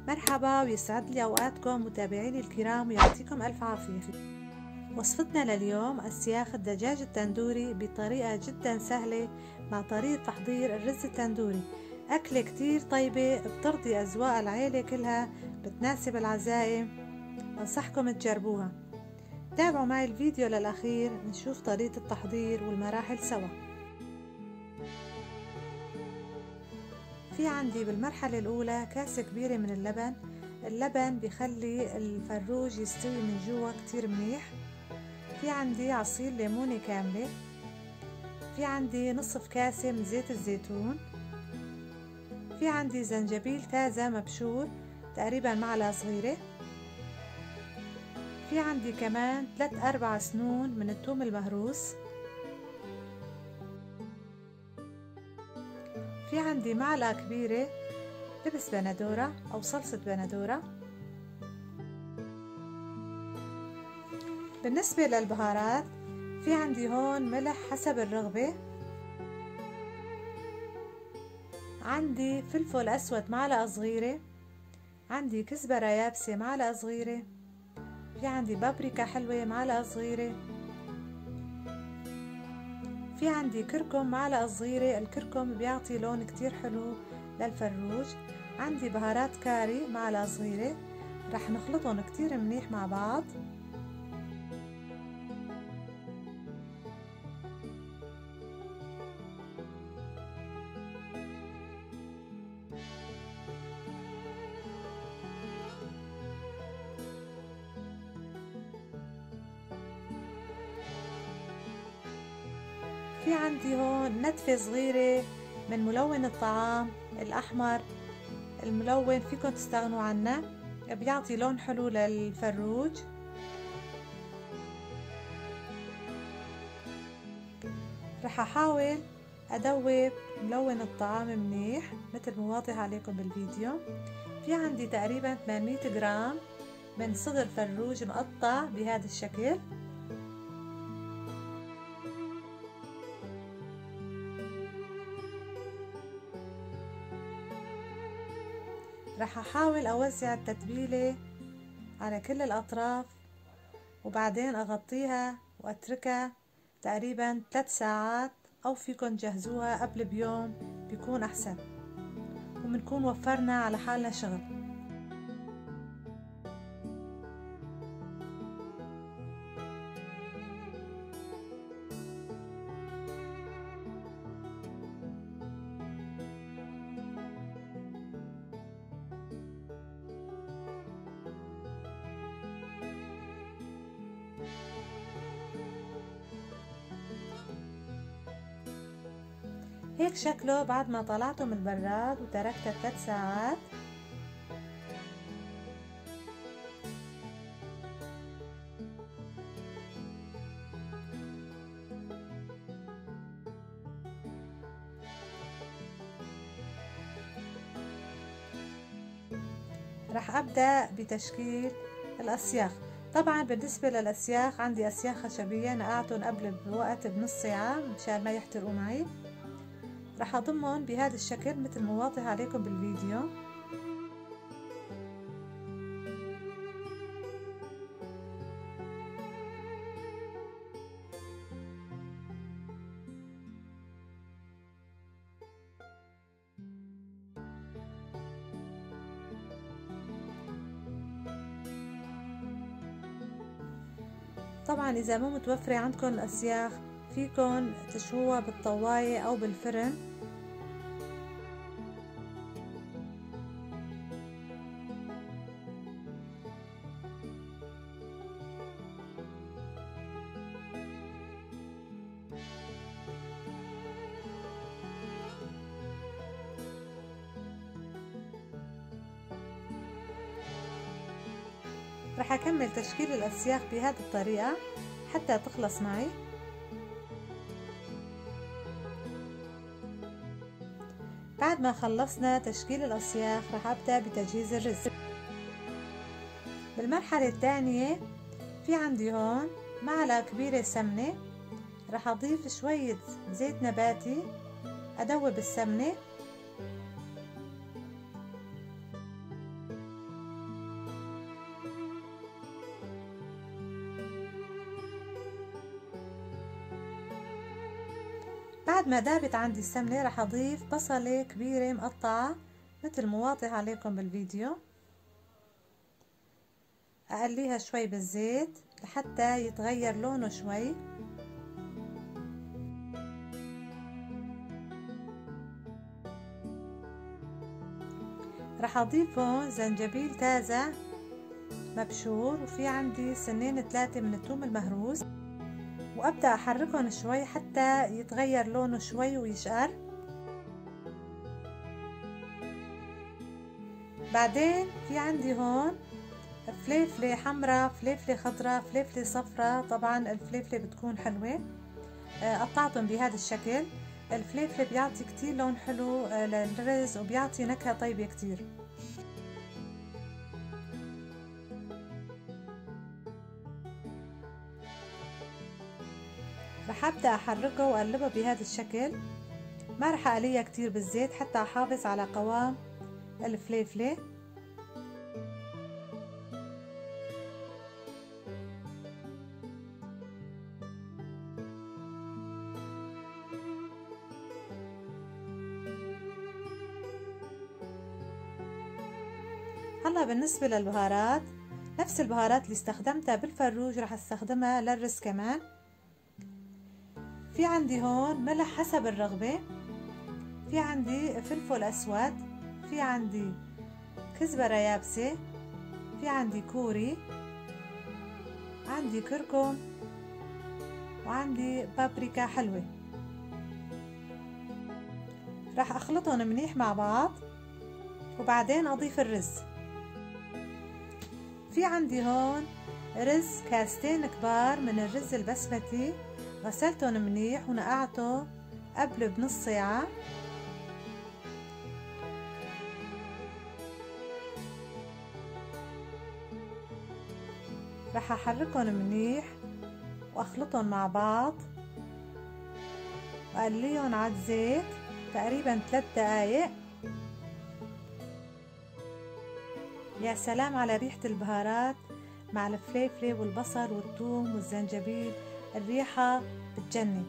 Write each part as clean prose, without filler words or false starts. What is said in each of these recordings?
مرحبا ويسعد لي أوقاتكم متابعيني الكرام ويعطيكم ألف عافية. وصفتنا لليوم السياخ الدجاج التندوري بطريقة جدا سهلة مع طريقة تحضير الرز التندوري. أكلة كتير طيبة بترضي أذواق العيلة كلها، بتناسب العزائم، أنصحكم تجربوها. تابعوا معي الفيديو للأخير نشوف طريقة التحضير والمراحل سوا. في عندي بالمرحلة الأولى كاسة كبيرة من اللبن. اللبن بيخلي الفروج يستوي من جوا كتير منيح. في عندي عصير ليمونة كاملة. في عندي نصف كاسة من زيت الزيتون. في عندي زنجبيل تازة مبشور تقريبا معلقة صغيرة. في عندي كمان 3-4 سنون من الثوم المهروس. في عندي معلقة كبيرة دبس بندورة أو صلصة بندورة. بالنسبة للبهارات في عندي هون ملح حسب الرغبة. عندي فلفل أسود معلقة صغيرة. عندي كزبرة يابسة معلقة صغيرة. في عندي بابريكا حلوة معلقة صغيرة. في عندي كركم معلقة صغيرة، الكركم بيعطي لون كتير حلو للفروج. عندي بهارات كاري معلقة صغيرة. رح نخلطهم كتير منيح مع بعض. في عندي هون نتفة صغيرة من ملون الطعام الأحمر. الملون فيكن تستغنوا عنه، بيعطي لون حلو للفروج. رح أحاول أدوب ملون الطعام منيح مثل ما واضح عليكم بالفيديو. في عندي تقريبا 800 جرام من صدر فروج مقطع بهذا الشكل. رح أحاول أوزع التتبيلة على كل الأطراف وبعدين أغطيها وأتركها تقريبا 3 ساعات، أو فيكن تجهزوها قبل بيوم بيكون أحسن، وبنكون وفرنا على حالنا شغل. هيك شكله بعد ما طلعته من البراد وتركته 3 ساعات. رح أبدأ بتشكيل الأسياخ. طبعا بالنسبة للأسياخ عندي أسياخ خشبية نقعتهم قبل بوقت بنص ساعة مشان ما يحترقوا معي. رح أضمهم بهذا الشكل مثل ما واضح عليكم بالفيديو. طبعا إذا مو متوفرة عندكم الأسياخ فيكن تشووها بالطواية أو بالفرن. رح أكمل تشكيل الأسياخ بهذه الطريقة حتى تخلص معي. بعد ما خلصنا تشكيل الأسياخ رح أبدأ بتجهيز الرز. بالمرحلة الثانية في عندي هون معلقة كبيرة سمنة. رح أضيف شوية زيت نباتي أدوب السمنة. بعد ما دابت عندي السمنة رح أضيف بصلة كبيرة مقطعة مثل ما واضح عليكم بالفيديو. أقليها شوي بالزيت لحتى يتغير لونه شوي. رح أضيف هون زنجبيل تازة مبشور، وفي عندي سنين 3 من الثوم المهروس، وأبدأ أحركهم شوي حتى يتغير لونه شوي ويشقر. بعدين في عندي هون فليفلة حمراء، فليفلة خضراء، فليفلة صفراء، طبعا الفليفلة بتكون حلوة. قطعتهم بهذا الشكل. الفليفلة بيعطي كتير لون حلو للرز وبيعطي نكهة طيبة كتير. رح ابدأ احركه واقلبه بهذا الشكل. ما رح اقليها كتير بالزيت حتى احافظ على قوام الفليفلة. هلا بالنسبة للبهارات، نفس البهارات اللي استخدمتها بالفروج رح استخدمها للرز كمان. في عندي هون ملح حسب الرغبة، في عندي فلفل أسود، في عندي كزبرة يابسة، في عندي كوري، عندي كركم، وعندي بابريكا حلوة. رح أخلطهم منيح مع بعض وبعدين أضيف الرز. في عندي هون رز كاستين كبار من الرز البسمتي، غسلتهم منيح ونقعته قبل بنص ساعة. رح احركهم منيح واخلطهم مع بعض واقليهم على الزيت تقريبا 3 دقايق. يا سلام على ريحة البهارات مع الفليفلة والبصل والثوم والزنجبيل، الريحة بتجنن.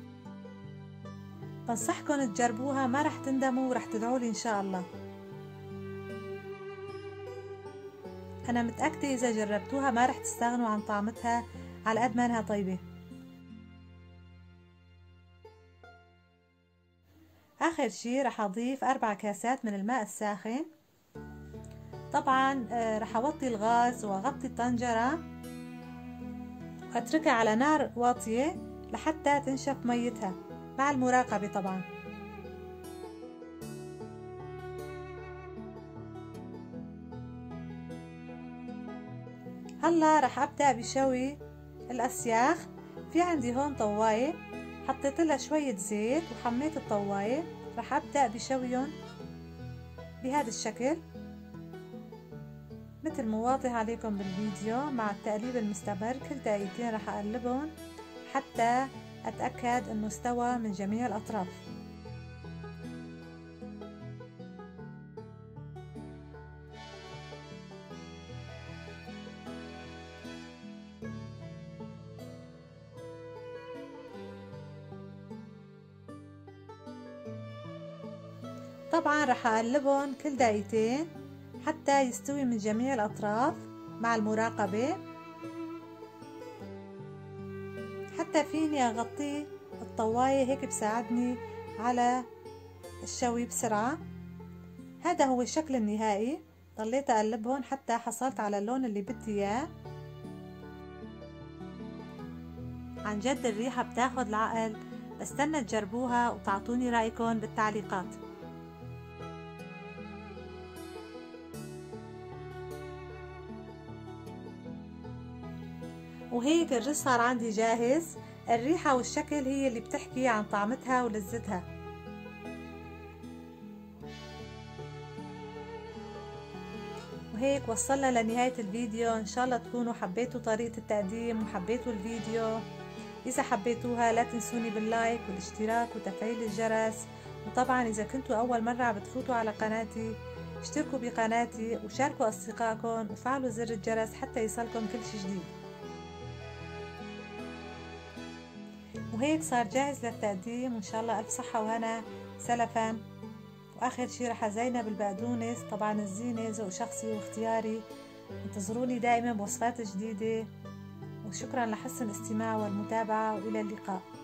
بنصحكم تجربوها، ما رح تندموا ورح تدعولي ان شاء الله. انا متأكدة اذا جربتوها ما رح تستغنوا عن طعمتها على قد ما انها طيبة. اخر شي رح اضيف 4 كاسات من الماء الساخن. طبعا رح اوطي الغاز واغطي الطنجرة واتركها على نار واطية لحتى تنشف ميتها مع المراقبة طبعا. هلا رح ابدأ بشوي الاسياخ. في عندي هون طواية حطيت لها شوية زيت وحميت الطواية. رح ابدأ بشويهم بهذا الشكل مثل ما واضح عليكم بالفيديو مع التقليب المستمر. كل دقيقتين رح اقلبهم حتى اتأكد انه استوى من جميع الاطراف. طبعا رح اقلبهم كل دقيقتين حتى يستوي من جميع الأطراف مع المراقبة. حتى فيني أغطي الطواية، هيك بساعدني على الشوي بسرعة. هذا هو الشكل النهائي. ضليت أقلبهم حتى حصلت على اللون اللي بدي إياه. عن جد الريحة بتاخد العقل. بستنى تجربوها وتعطوني رأيكم بالتعليقات. وهيك الرز صار عندي جاهز. الريحة والشكل هي اللي بتحكي عن طعمتها ولذتها. وهيك وصلنا لنهاية الفيديو. ان شاء الله تكونوا حبيتوا طريقة التقديم وحبيتوا الفيديو. اذا حبيتوها لا تنسوني باللايك والاشتراك وتفعيل الجرس. وطبعا اذا كنتوا اول مرة بتفوتوا على قناتي اشتركوا بقناتي وشاركوا اصدقائكم وفعلوا زر الجرس حتى يصلكم كل شي جديد. وهيك صار جاهز للتقديم، وإن شاء الله ألف صحة وهنا سلفا. وآخر شي رح أزينه بالبقدونس، طبعا الزينة ذوق شخصي واختياري. انتظروني دائما بوصفات جديدة، وشكرا لحسن الاستماع والمتابعة، وإلى اللقاء.